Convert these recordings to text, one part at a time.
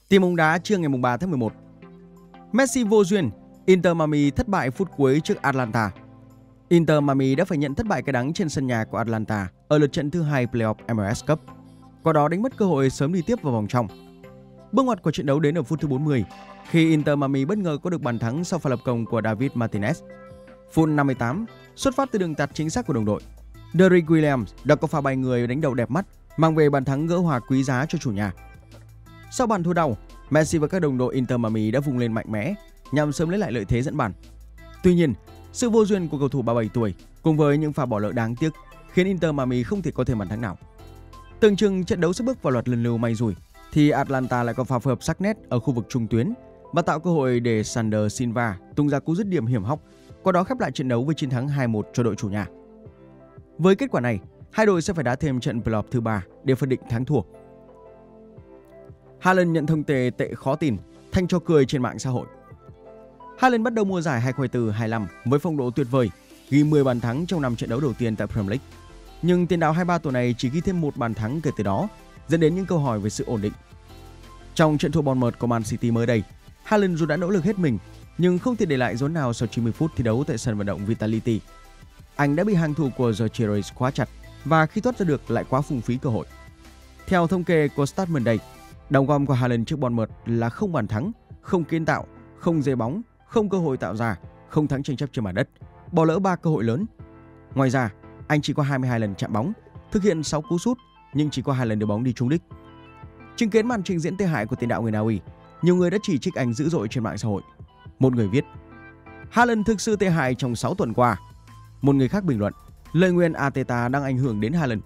Tin bóng đá trưa ngày 3 tháng 11. Messi vô duyên, Inter Miami thất bại phút cuối trước Atlanta. Inter Miami đã phải nhận thất bại cái đắng trên sân nhà của Atlanta ở lượt trận thứ 2 playoff MLS Cup, qua đó đánh mất cơ hội sớm đi tiếp vào vòng trong. Bước ngoặt của trận đấu đến ở phút thứ 40 khi Inter Miami bất ngờ có được bàn thắng sau pha lập công của David Martinez. Phút 58, xuất phát từ đường tạt chính xác của đồng đội, Derrick Williams đã có pha bay người đánh đầu đẹp mắt, mang về bàn thắng gỡ hòa quý giá cho chủ nhà. Sau bàn thua đau, Messi và các đồng đội Inter Miami đã vùng lên mạnh mẽ nhằm sớm lấy lại lợi thế dẫn bàn. Tuy nhiên, sự vô duyên của cầu thủ 37 tuổi cùng với những pha bỏ lỡ đáng tiếc khiến Inter Miami không thể có thêm bàn thắng nào. Tưởng chừng trận đấu sẽ bước vào loạt lần lưu may rủi, thì Atlanta lại có pha phối hợp sắc nét ở khu vực trung tuyến và tạo cơ hội để Sander Silva tung ra cú dứt điểm hiểm hóc, qua đó khép lại trận đấu với chiến thắng 2-1 cho đội chủ nhà. Với kết quả này, hai đội sẽ phải đá thêm trận playoff thứ 3 để phân định thắng thua. Haaland nhận thông tệ khó tin, thanh cho cười trên mạng xã hội. Haaland bắt đầu mùa giải 2024-25 với phong độ tuyệt vời, ghi 10 bàn thắng trong 5 trận đấu đầu tiên tại Premier League. Nhưng tiền đạo 23 tuổi này chỉ ghi thêm 1 bàn thắng kể từ đó, dẫn đến những câu hỏi về sự ổn định. Trong trận thua Bournemouth của Man City mới đây, Haaland dù đã nỗ lực hết mình nhưng không thể để lại dấu nào sau 90 phút thi đấu tại sân vận động Vitality. Anh đã bị hàng thủ của The Cherries khóa chặt và khi thoát ra được lại quá phung phí cơ hội. Theo thống kê của Statman đây, đóng góp của Haaland trước Bournemouth là không bàn thắng, không kiến tạo, không giê bóng, không cơ hội tạo ra, không thắng tranh chấp trên mặt đất, bỏ lỡ 3 cơ hội lớn. Ngoài ra, anh chỉ có 22 lần chạm bóng, thực hiện 6 cú sút nhưng chỉ có 2 lần đưa bóng đi trúng đích. Chứng kiến màn trình diễn tệ hại của tiền đạo người Na Uy, nhiều người đã chỉ trích anh dữ dội trên mạng xã hội. Một người viết: Haaland thực sự tệ hại trong 6 tuần qua. Một người khác bình luận: lời nguyền Arteta đang ảnh hưởng đến Haaland.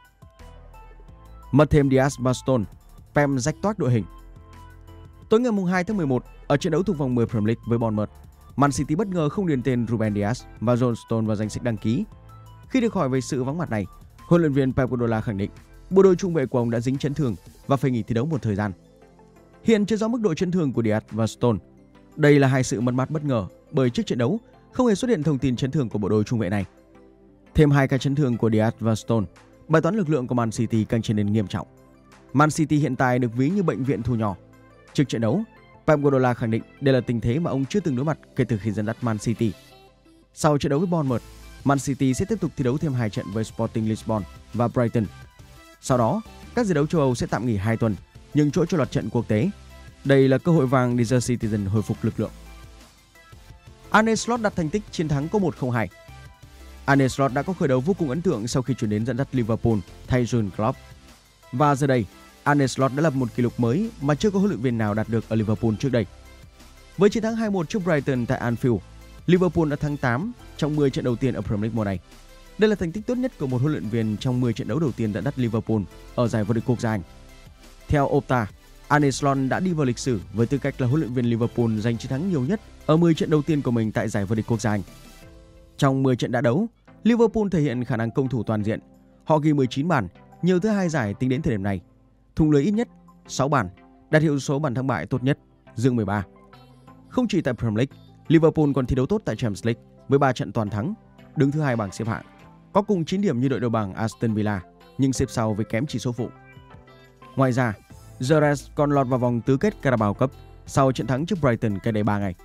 Mất thêm Diaz và Stone, Pep rách toác đội hình. Tối ngày 2 tháng 11, ở trận đấu thuộc vòng 10 Premier League với Bournemouth, Man City bất ngờ không điền tên Ruben Dias và John Stone vào danh sách đăng ký. Khi được hỏi về sự vắng mặt này, huấn luyện viên Pep Guardiola khẳng định bộ đôi trung vệ của ông đã dính chấn thương và phải nghỉ thi đấu một thời gian. Hiện chưa rõ mức độ chấn thương của Dias và Stone. Đây là hai sự mất mát bất ngờ bởi trước trận đấu không hề xuất hiện thông tin chấn thương của bộ đôi trung vệ này. Thêm 2 ca chấn thương của Dias và Stone, bài toán lực lượng của Man City càng trở nên nghiêm trọng. Man City hiện tại được ví như bệnh viện thu nhỏ. Trước trận đấu, Pep Guardiola khẳng định đây là tình thế mà ông chưa từng đối mặt kể từ khi dẫn dắt Man City. Sau trận đấu với Bournemouth, Man City sẽ tiếp tục thi đấu thêm 2 trận với Sporting Lisbon và Brighton. Sau đó, các giải đấu châu Âu sẽ tạm nghỉ 2 tuần, nhưng chỗ cho loạt trận quốc tế. Đây là cơ hội vàng để The Citizen hồi phục lực lượng. Arne Slot đặt thành tích chiến thắng có 1-0-2. Arne Slot đã có khởi đầu vô cùng ấn tượng sau khi chuyển đến dẫn dắt Liverpool thay Jurgen Klopp. Và giờ đây, Arne Slot đã lập một kỷ lục mới mà chưa có huấn luyện viên nào đạt được ở Liverpool trước đây. Với chiến thắng 2-1 trước Brighton tại Anfield, Liverpool đã thắng 8 trong 10 trận đầu tiên ở Premier League mùa này. Đây là thành tích tốt nhất của một huấn luyện viên trong 10 trận đấu đầu tiên dẫn dắt Liverpool ở giải vô địch quốc gia Anh. Theo Opta, Arne Slot đã đi vào lịch sử với tư cách là huấn luyện viên Liverpool giành chiến thắng nhiều nhất ở 10 trận đầu tiên của mình tại giải vô địch quốc gia Anh. Trong 10 trận đã đấu, Liverpool thể hiện khả năng công thủ toàn diện. Họ ghi 19 bàn, nhiều thứ hai giải tính đến thời điểm này. Thủng lưới ít nhất 6 bàn, đạt hiệu số bàn thắng bại tốt nhất, dương 13. Không chỉ tại Premier League, Liverpool còn thi đấu tốt tại Champions League với 3 trận toàn thắng, đứng thứ 2 bảng xếp hạng. Có cùng 9 điểm như đội đầu bảng Aston Villa, nhưng xếp sau với kém chỉ số phụ. Ngoài ra, The Reds còn lọt vào vòng tứ kết Carabao Cup sau trận thắng trước Brighton cách đây 3 ngày.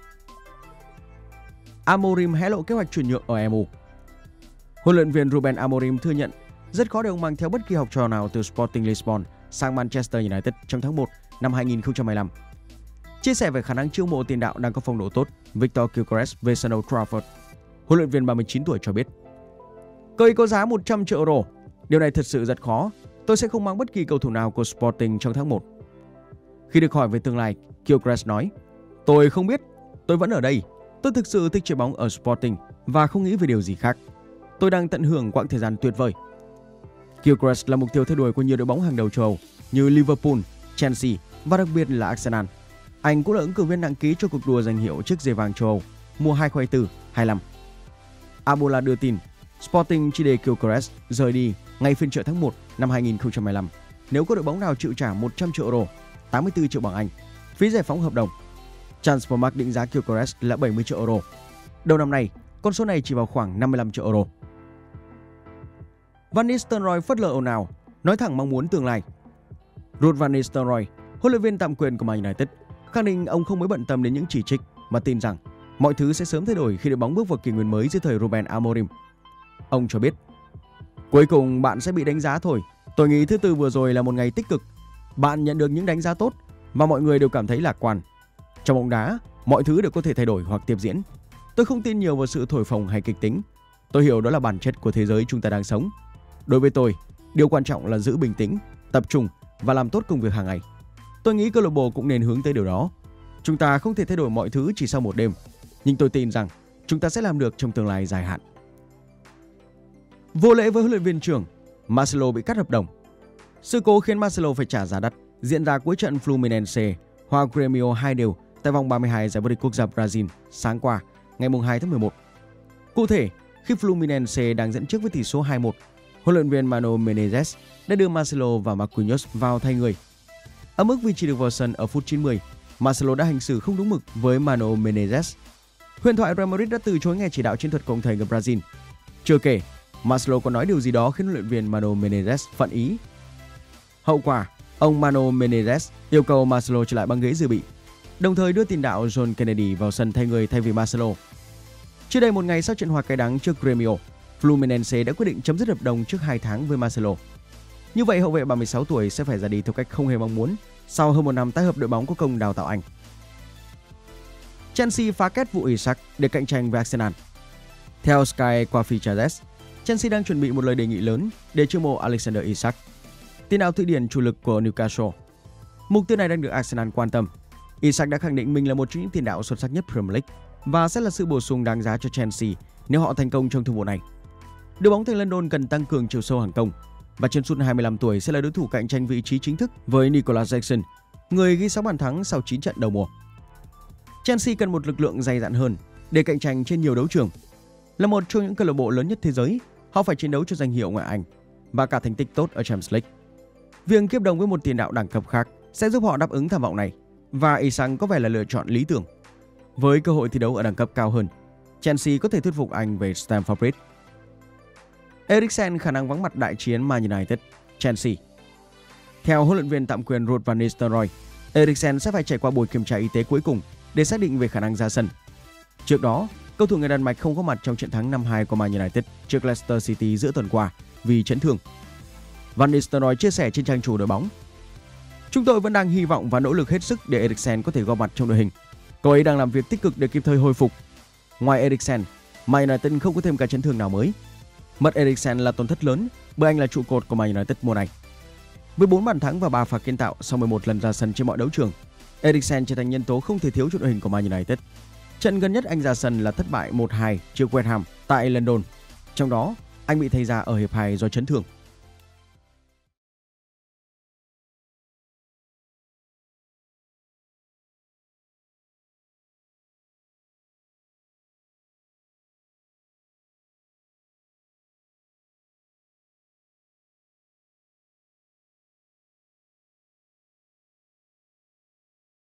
Amorim hé lộ kế hoạch chuyển nhượng ở MU. Huấn luyện viên Ruben Amorim thừa nhận rất khó để ông mang theo bất kỳ học trò nào từ Sporting Lisbon sang Manchester United trong tháng 1 năm 2025. Chia sẻ về khả năng chiêu mộ tiền đạo đang có phong độ tốt, Victor Gyökeres về sân Old Trafford, huấn luyện viên 39 tuổi cho biết: Cậu ấy có giá 100 triệu euro. Điều này thật sự rất khó. Tôi sẽ không mang bất kỳ cầu thủ nào của Sporting trong tháng 1. Khi được hỏi về tương lai, Gyökeres nói: Tôi không biết. Tôi vẫn ở đây. Tôi thực sự thích chơi bóng ở Sporting và không nghĩ về điều gì khác. Tôi đang tận hưởng quãng thời gian tuyệt vời. Gyökeres là mục tiêu theo đuổi của nhiều đội bóng hàng đầu châu Âu như Liverpool, Chelsea và đặc biệt là Arsenal. Anh cũng là ứng cử viên nặng ký cho cuộc đua giành hiệu chiếc giày vàng châu Âu mùa 2024-25. Abola đưa tin Sporting chỉ để Gyökeres rời đi ngay phiên chợ tháng 1 năm 2025 nếu có đội bóng nào chịu trả 100 triệu euro, 84 triệu bảng Anh, phí giải phóng hợp đồng. Transfermarkt định giá Gyökeres là 70 triệu euro. Đầu năm nay, con số này chỉ vào khoảng 55 triệu euro. Van Nistelrooy phớt lờ ồn ào, nói thẳng mong muốn tương lai. Ruud van Nistelrooy, Huấn luyện viên tạm quyền của Man United khẳng định ông không mới bận tâm đến những chỉ trích và tin rằng mọi thứ sẽ sớm thay đổi khi đội bóng bước vào kỷ nguyên mới dưới thời Ruben Amorim. Ông cho biết, cuối cùng bạn sẽ bị đánh giá thôi. Tôi nghĩ thứ Tư vừa rồi là một ngày tích cực. Bạn nhận được những đánh giá tốt và mọi người đều cảm thấy lạc quan. Trong bóng đá, mọi thứ đều có thể thay đổi hoặc tiếp diễn. Tôi không tin nhiều vào sự thổi phồng hay kịch tính. Tôi hiểu đó là bản chất của thế giới chúng ta đang sống. Đối với tôi, điều quan trọng là giữ bình tĩnh, tập trung và làm tốt công việc hàng ngày. Tôi nghĩ câu lạc bộ cũng nên hướng tới điều đó. Chúng ta không thể thay đổi mọi thứ chỉ sau một đêm, nhưng tôi tin rằng chúng ta sẽ làm được trong tương lai dài hạn. Vô lễ với huấn luyện viên trưởng, Marcelo bị cắt hợp đồng. Sự cố khiến Marcelo phải trả giá đắt diễn ra cuối trận Fluminense hòa Grêmio 2-2 tại vòng 32 giải vô địch quốc gia Brazil sáng qua, ngày 2 tháng 11. Cụ thể, khi Fluminense đang dẫn trước với tỷ số 2-1, huấn luyện viên Mano Menezes đã đưa Marcelo và Marquinhos vào thay người. Ở mức vì chỉ được vào sân ở phút 90, Marcelo đã hành xử không đúng mực với Mano Menezes. Huyền thoại Real Madrid đã từ chối nghe chỉ đạo chiến thuật của ông thầy người Brazil. Chưa kể, Marcelo còn nói điều gì đó khiến huấn luyện viên Mano Menezes phẫn ý. Hậu quả, ông Mano Menezes yêu cầu Marcelo trở lại băng ghế dự bị, đồng thời đưa tiền đạo John Kennedy vào sân thay người thay vì Marcelo. Chưa đầy một ngày sau trận hòa cay đắng trước Grêmio, Fluminense đã quyết định chấm dứt hợp đồng trước 2 tháng với Marcelo. Như vậy, hậu vệ 36 tuổi sẽ phải ra đi theo cách không hề mong muốn sau hơn một năm tái hợp đội bóng có công đào tạo anh. Chelsea phá kết vụ Isak để cạnh tranh với Arsenal. Theo Sky qua Fichajes, Chelsea đang chuẩn bị một lời đề nghị lớn để chiêu mộ Alexander Isak, tiền đạo Thụy Điển chủ lực của Newcastle. Mục tiêu này đang được Arsenal quan tâm. Isak đã khẳng định mình là một trong những tiền đạo xuất sắc nhất Premier League và sẽ là sự bổ sung đáng giá cho Chelsea nếu họ thành công trong thương vụ này. Đội bóng thành London cần tăng cường chiều sâu hàng công và chân sút 25 tuổi sẽ là đối thủ cạnh tranh vị trí chính thức với Nicolas Jackson, người ghi 6 bàn thắng sau 9 trận đầu mùa. Chelsea cần một lực lượng dày dặn hơn để cạnh tranh trên nhiều đấu trường. Là một trong những câu lạc bộ lớn nhất thế giới, họ phải chiến đấu cho danh hiệu ngoại hạng Anh và cả thành tích tốt ở Champions League. Việc kiếp đồng với một tiền đạo đẳng cấp khác sẽ giúp họ đáp ứng tham vọng này và Isak có vẻ là lựa chọn lý tưởng. Với cơ hội thi đấu ở đẳng cấp cao hơn, Chelsea có thể thuyết phục anh về Stamford Bridge. Eriksen khả năng vắng mặt đại chiến Man United, Chelsea. Theo huấn luyện viên tạm quyền Ruud van Nistelrooy, Eriksen sẽ phải trải qua buổi kiểm tra y tế cuối cùng để xác định về khả năng ra sân. Trước đó, cầu thủ người Đan Mạch không có mặt trong trận thắng 5-2 của Man United trước Leicester City giữa tuần qua vì chấn thương. Van Nistelrooy chia sẻ trên trang chủ đội bóng: "Chúng tôi vẫn đang hy vọng và nỗ lực hết sức để Eriksen có thể góp mặt trong đội hình. Cậu ấy đang làm việc tích cực để kịp thời hồi phục. Ngoài Eriksen, Man United không có thêm cả chấn thương nào mới. Mất Eriksen là tổn thất lớn bởi anh là trụ cột của Man United mùa này." Với 4 bàn thắng và 3 pha kiến tạo sau 11 lần ra sân trên mọi đấu trường, Eriksen trở thành nhân tố không thể thiếu cho đội hình của Man United. Trận gần nhất anh ra sân là thất bại 1-2 trước West Ham tại London. Trong đó, anh bị thay ra ở hiệp 2 do chấn thương.